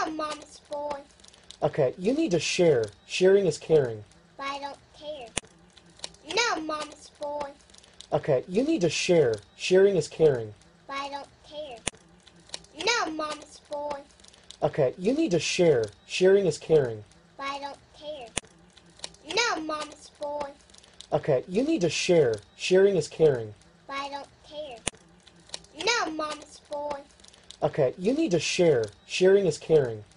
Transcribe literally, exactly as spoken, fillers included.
No, Mama's boy. Okay, you need to share. Sharing is caring. But I don't care. No, Mama's boy. Okay, you need to share. Sharing is caring. But I don't care. No, Mama's boy. Okay, you need to share. Sharing is caring. But I don't care. No, Mama's boy. Okay, you need to share. Sharing is caring. But I don't care. No, Mama's boy. Okay, you need to share. Sharing is caring.